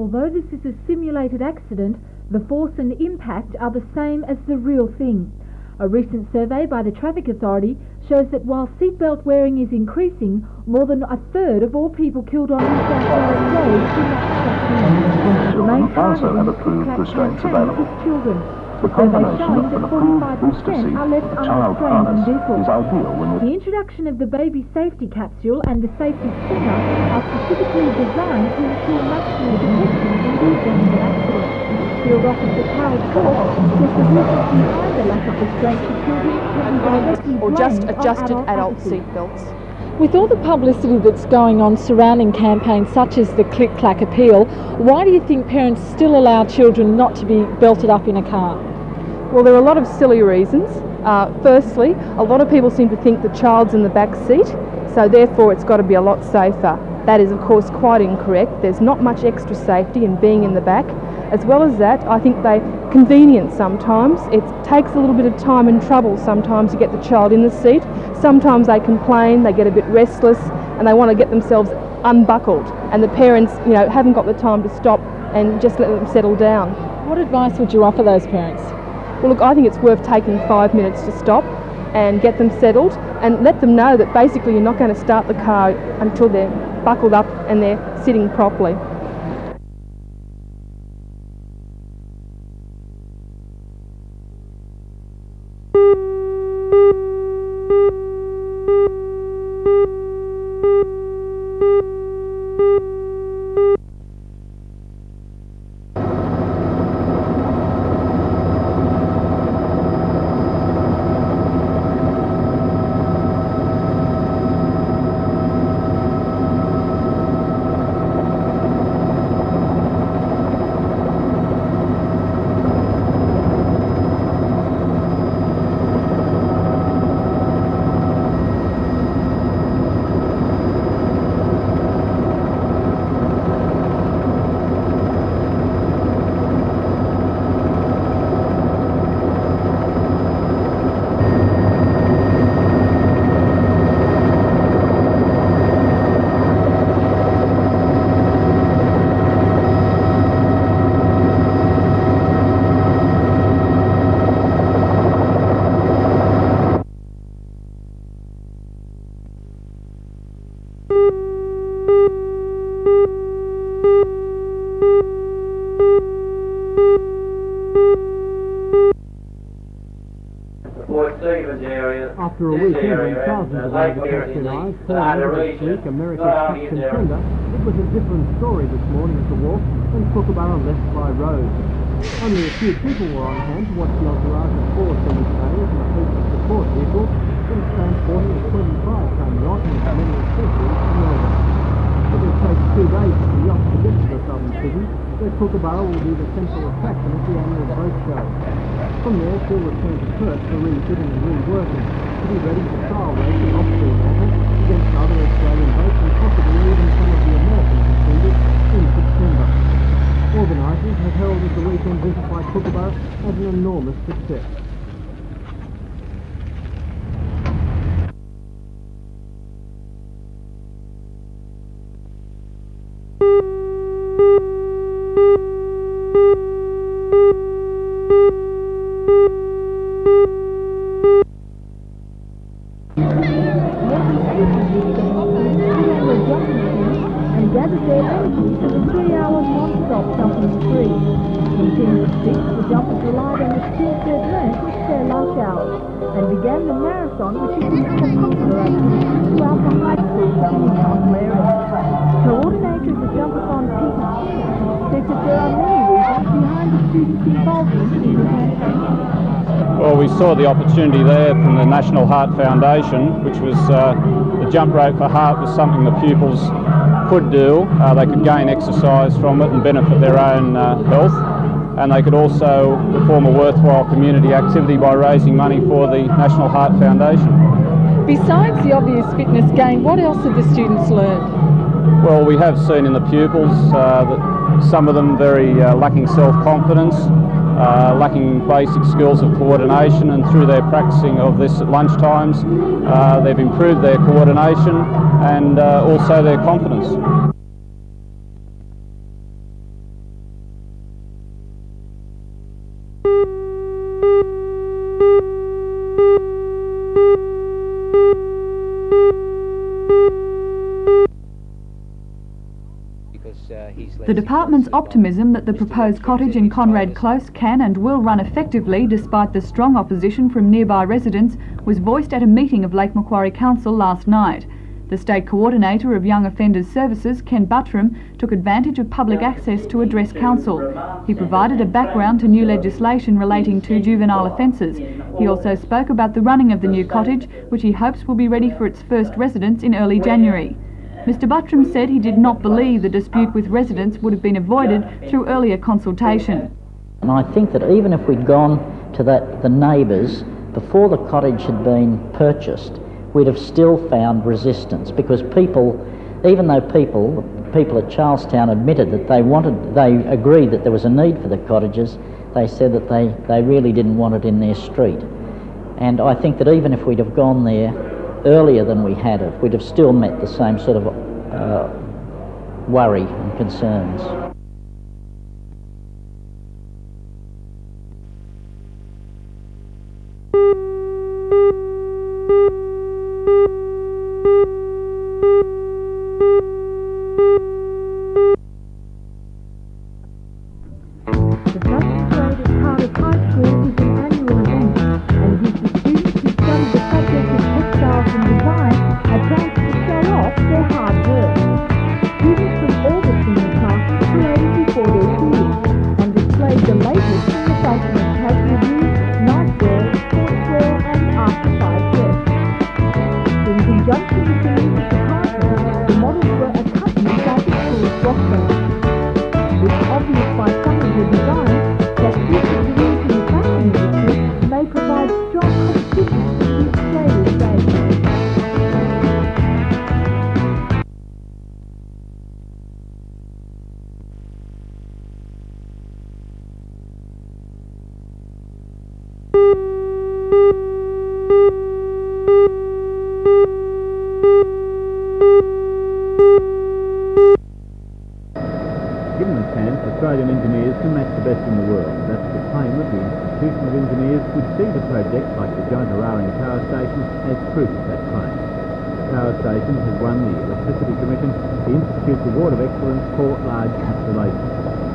Although this is a simulated accident, the force and impact are the same as the real thing. A recent survey by the Traffic Authority shows that while seatbelt wearing is increasing, more than a third of all people killed on New South Wales roads do not have the main also have approved restraints available. Children. The combination of an approved booster seat and child harness is ideal when the introduction of the baby safety capsule and the safety stinger are specifically designed to ensure maximum protection in the event of an accident. Field Officer Carl Torres says the reason behind the lack of restraint for children can be directly or just blamed adjusted on adult attitudes. seatbelts. With all the publicity that's going on surrounding campaigns such as the Click-Clack appeal, why do you think parents still allow children not to be belted up in a car? Well, there are a lot of silly reasons. Firstly, a lot of people seem to think the child's in the back seat, so therefore it's got to be a lot safer. That is, of course, quite incorrect. There's not much extra safety in being in the back. As well as that, I think they convenient sometimes. It takes a little bit of time and trouble sometimes to get the child in the seat. Sometimes they complain, they get a bit restless, and they want to get themselves unbuckled. And the parents, haven't got the time to stop and just let them settle down. What advice would you offer those parents? Well, look, I think it's worth taking 5 minutes to stop and get them settled and let them know that basically you're not going to start the car until they're buckled up and they're sitting properly. After a weekend when thousands of overcast eyes poured over this week America's top contender, it was a different story this morning at the wharf when Kookaburra left by road. Only a few people were on hand to watch the entourage of 4 semi-trailers and a police support vehicle that was transporting a 25-ton yacht and its many accessories to Melbourne. It will take 2 days for the yacht to get to the southern city, where Kookaburra will be the central attraction of the annual boat show. From there, she'll return to Perth for refitting and reworking, to be ready for trial racing off-sea matters against other Australian boats and possibly even some of the American contenders in September. Organisers have heralded the weekend visit by Kookaburra as an enormous success. Gathered their energy for the 3-hour non-stop jumping spree. From 10 to 6, the jumpers relied on the skills they'd learned with their lunch hours and began the marathon, which has become a popular activity throughout the high school and council area. Coordinator of the Jumpathon, Peter said that there are many reasons behind the students' involvement in the campaign. Well, we saw the opportunity there from the National Heart Foundation, which was the jump rope for heart was something the pupils could do. They could gain exercise from it and benefit their own health, and they could also perform a worthwhile community activity by raising money for the National Heart Foundation. Besides the obvious fitness gain, what else have the students learned? Well, we have seen in the pupils that some of them very lacking self-confidence, lacking basic skills of coordination, and through their practicing of this at lunchtimes, they've improved their coordination and also their confidence. The department's optimism that the proposed cottage in Conrad Close can and will run effectively despite the strong opposition from nearby residents was voiced at a meeting of Lake Macquarie Council last night. The State Coordinator of Young Offenders Services, Ken Buttram, took advantage of public access to address Council. He provided a background to new legislation relating to juvenile offences. He also spoke about the running of the new cottage, which he hopes will be ready for its first residents in early January. Mr Buttram said he did not believe the dispute with residents would have been avoided through earlier consultation. And I think that even if we'd gone to the neighbours before the cottage had been purchased, we'd have still found resistance, because people, even though people at Charlestown admitted that they agreed that there was a need for the cottages, they said that they really didn't want it in their street. And I think that even if we'd have gone there earlier than we had have, we'd have still met the same sort of worry and concerns. Given the chance, Australian engineers can match the best in the world. That's the claim of the Institution of Engineers, which sees a project like the Joint Araring Power Station as proof of that claim. The power station has won the Electricity Commission the Institute's Award of Excellence for Large Installations.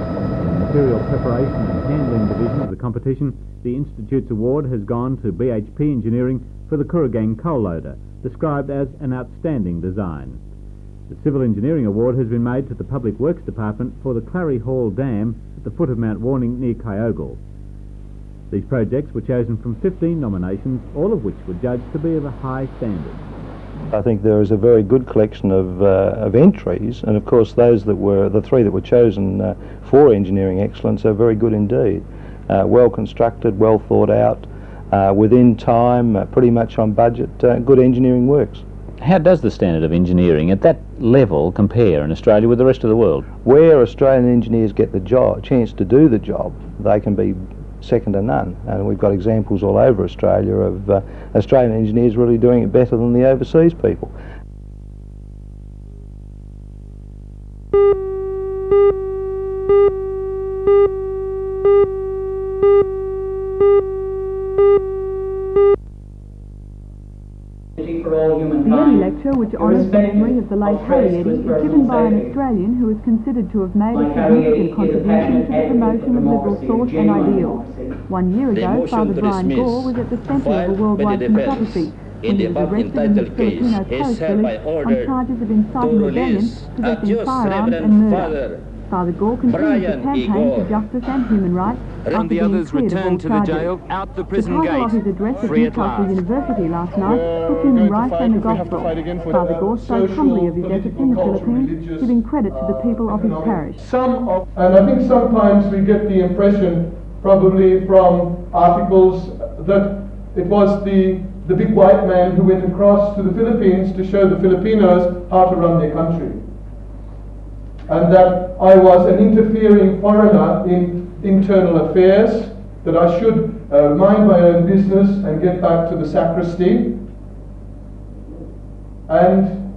In the Material Preparation and Handling Division of the competition, the Institute's award has gone to BHP Engineering for the Kooragang coal loader, described as an outstanding design. The Civil Engineering Award has been made to the Public Works Department for the Clary Hall Dam at the foot of Mount Warning near Kyogle. These projects were chosen from 15 nominations, all of which were judged to be of a high standard. I think there is a very good collection of entries, and of course those that were, the three that were chosen for engineering excellence are very good indeed. Well constructed, well thought out, within time, pretty much on budget, good engineering works. How does the standard of engineering at that level compare in Australia with the rest of the world? Where Australian engineers get the chance to do the job, they can be second to none. And we've got examples all over Australia of Australian engineers really doing it better than the overseas people. The Eddy lecture, which honours the memory of the late Harry Eddy, is given by an Australian who is considered to have made a significant contribution to the promotion of liberal thought and ideals. 1 year ago, Father Brian Gore was at the centre of a worldwide controversy when he was arrested in his Filipino Torres village on charges of inciting rebellion, possessing firearms and murder. Father Gore continued to campaign for justice and human rights after and the others returned to the jail, out the prison gate, the title of his address at free at Newcastle last. University last night was Human Rights and the Gospel. Father Gore spoke humbly of his efforts in the Philippines, giving credit to the people of his parish. And I think sometimes we get the impression, probably from articles, that it was the big white man who went across to the Philippines to show the Filipinos how to run their country. And that I was an interfering foreigner in internal affairs, that I should mind my own business and get back to the sacristy. And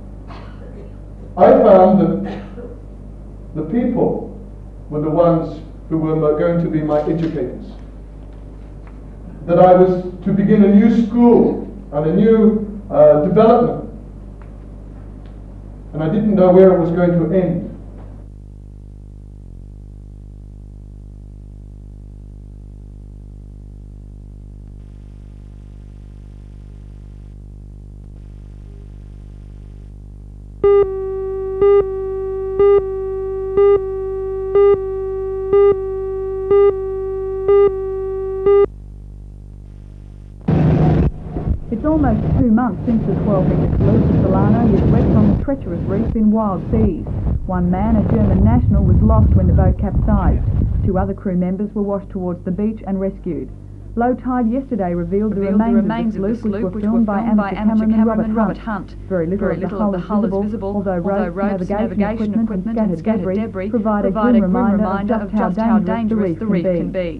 I found that the people were the ones who were going to be my educators. That I was to begin a new school and a new development. And I didn't know where it was going to end. 2 months since the 12-metre salute of Solano is wrecked on the treacherous reef in wild seas. One man, a German national, was lost when the boat capsized. 2 other crew members were washed towards the beach and rescued. Low tide yesterday revealed the remains of the sloop, which were filmed by amateur cameraman Robert Hunt. Very little of the hull is visible, although ropes, navigation equipment and scattered debris provide a grim reminder of just how dangerous the reef can be.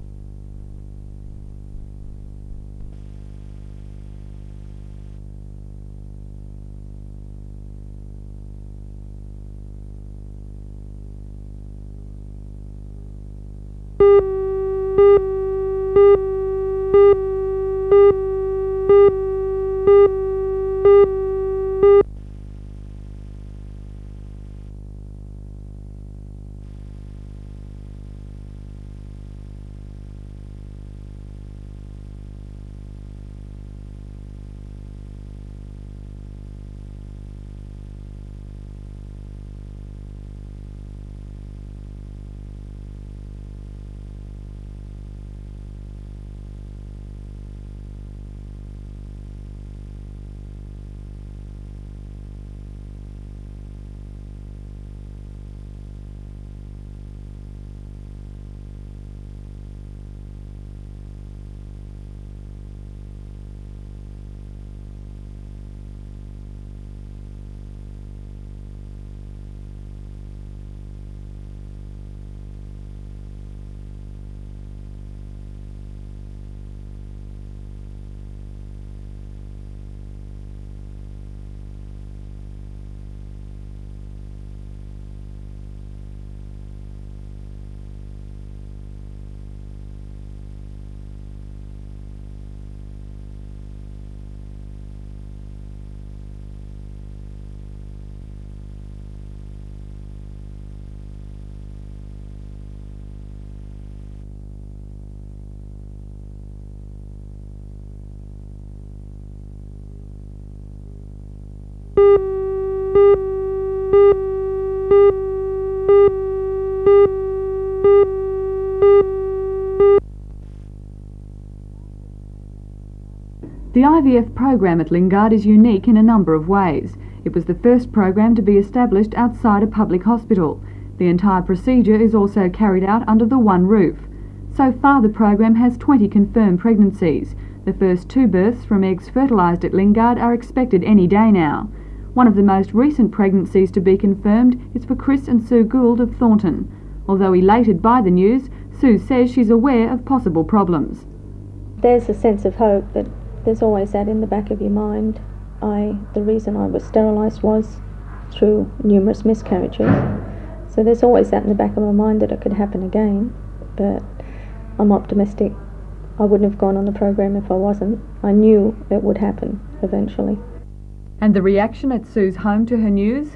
The IVF program at Lingard is unique in a number of ways. It was the first program to be established outside a public hospital. The entire procedure is also carried out under the one roof. So far the program has 20 confirmed pregnancies. The first 2 births from eggs fertilised at Lingard are expected any day now. One of the most recent pregnancies to be confirmed is for Chris and Sue Gould of Thornton. Although elated by the news, Sue says she's aware of possible problems. There's a sense of hope, but there's always that in the back of your mind. The reason I was sterilised was through numerous miscarriages. So there's always that in the back of my mind that it could happen again. But I'm optimistic. I wouldn't have gone on the program if I wasn't. I knew it would happen eventually. And the reaction at Sue's home to her news?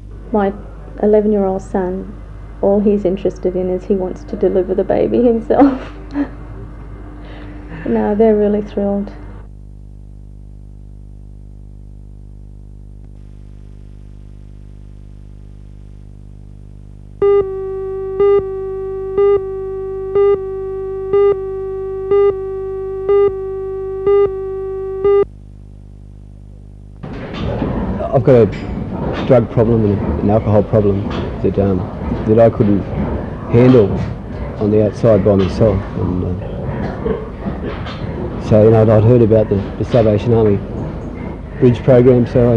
My 11-year-old son, all he's interested in is he wants to deliver the baby himself. No, they're really thrilled. I've got a drug problem and an alcohol problem that I couldn't handle on the outside by myself. And so, you know, I'd heard about the Salvation Army bridge program, so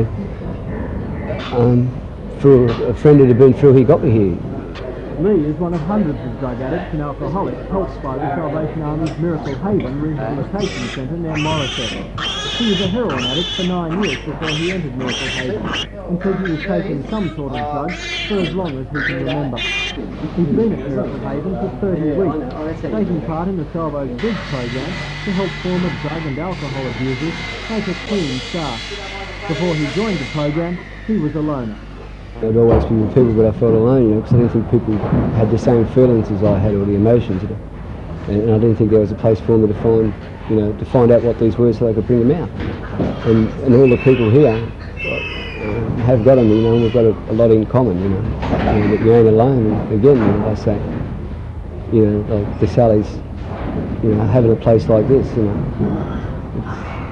through a friend that had been through, he got me here. Lee is one of hundreds of drug addicts and alcoholics helped by the Salvation Army's Miracle Haven Rehabilitation Centre near Morisset. He was a heroin addict for 9 years before he entered Miracle Haven and said he was taking some sort of drugs for as long as he can remember. He's been at Miracle Haven for 30 weeks, taking part in the Salvo's Bridge program to help former drug and alcohol abusers make a clean start. Before he joined the program, he was a loner. I'd always be with people, but I felt alone, you know, because I didn't think people had the same feelings as I had, or the emotions, you know. And I didn't think there was a place for me to find, you know, to find out what these were so they could bring them out. And all the people here have got them, you know, and we've got a lot in common, you know, that you ain't alone. And again, you know, I say, you know, like the Sallies, you know, having a place like this, you know,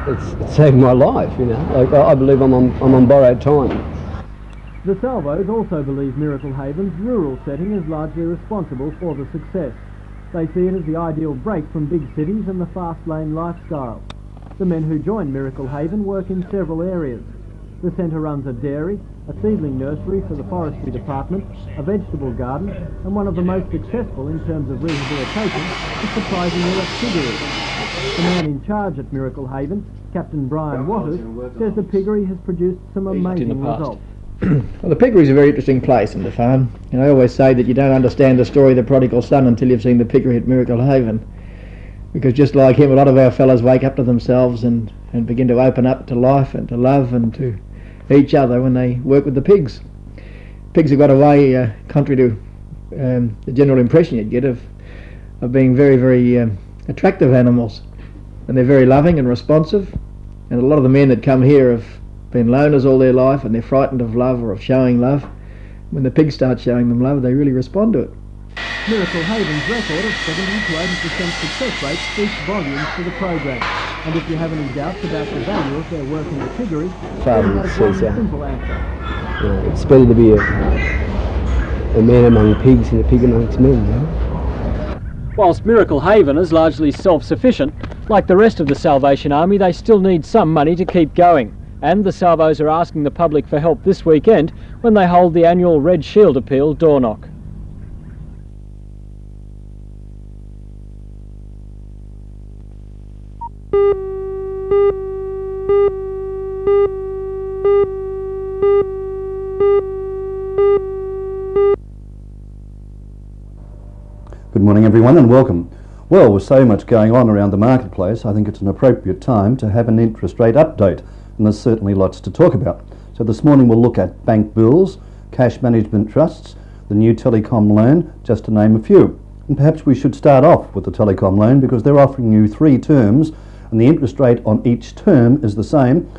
it's saved my life, you know. Like, I believe I'm on borrowed time. The Salvos also believe Miracle Haven's rural setting is largely responsible for the success. They see it as the ideal break from big cities and the fast lane lifestyle. The men who join Miracle Haven work in several areas. The centre runs a dairy, a seedling nursery for the forestry department, a vegetable garden, and one of the most successful in terms of rehabilitation is surprisingly a piggery. The man in charge at Miracle Haven, Captain Brian Waters, says the piggery has produced some amazing results. Well, the piggery is a very interesting place in the farm, and I always say that you don't understand the story of the prodigal son until you've seen the piggery at Miracle Haven. Because just like him, a lot of our fellows wake up to themselves and begin to open up to life and to love and to each other when they work with the pigs. Pigs have got a way, contrary to the general impression you'd get, of being very, very attractive animals. And they're very loving and responsive. And a lot of the men that come here have been loners all their life and they're frightened of love or of showing love. When the pigs start showing them love, they really respond to it. Miracle Haven's record of 70 to 80% success rate speaks volumes to the program. And if you have any doubts about the value of their work in the piggery, Father says, simple answer. It's better to be a man among pigs than a pig amongst men, you know? Whilst Miracle Haven is largely self-sufficient, like the rest of the Salvation Army, they still need some money to keep going. And the Salvos are asking the public for help this weekend when they hold the annual Red Shield Appeal door knock. Good morning everyone and welcome. Well, with so much going on around the marketplace, I think it's an appropriate time to have an interest rate update, and there's certainly lots to talk about. So this morning we'll look at bank bills, cash management trusts, the new telecom loan, just to name a few. And perhaps we should start off with the telecom loan because they're offering you 3 terms and the interest rate on each term is the same,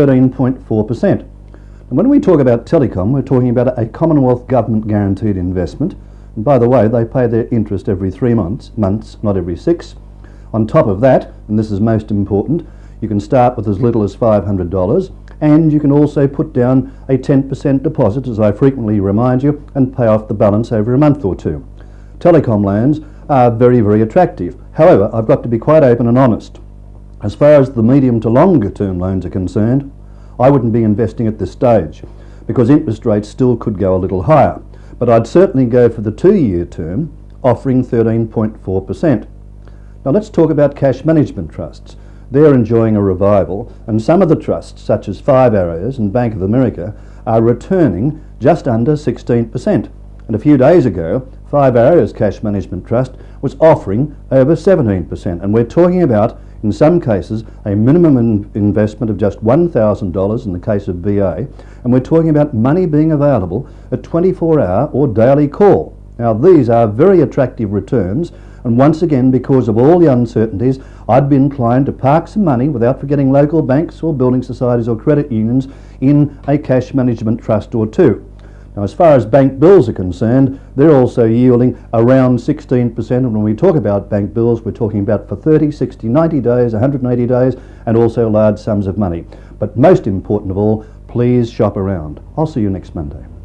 13.4%. And when we talk about telecom, we're talking about a Commonwealth government guaranteed investment. And by the way, they pay their interest every 3 months, not every 6. On top of that, and this is most important, you can start with as little as $500 and you can also put down a 10% deposit, as I frequently remind you, and pay off the balance over a month or 2. Telecom loans are very, very attractive. However, I've got to be quite open and honest. As far as the medium to longer term loans are concerned, I wouldn't be investing at this stage because interest rates still could go a little higher. But I'd certainly go for the 2-year term, offering 13.4%. Now let's talk about cash management trusts. They're enjoying a revival, and some of the trusts, such as 5 Arrows and Bank of America, are returning just under 16%. And a few days ago, 5 Arrows Cash Management Trust was offering over 17%. And we're talking about, in some cases, a minimum investment of just $1,000 in the case of BA, and we're talking about money being available at 24-hour or daily call. Now these are very attractive returns, and once again, because of all the uncertainties, I'd be inclined to park some money without forgetting local banks or building societies or credit unions in a cash management trust or 2. Now as far as bank bills are concerned, they're also yielding around 16%, and when we talk about bank bills, we're talking about for 30, 60, 90 days, 180 days, and also large sums of money. But most important of all, please shop around. I'll see you next Monday.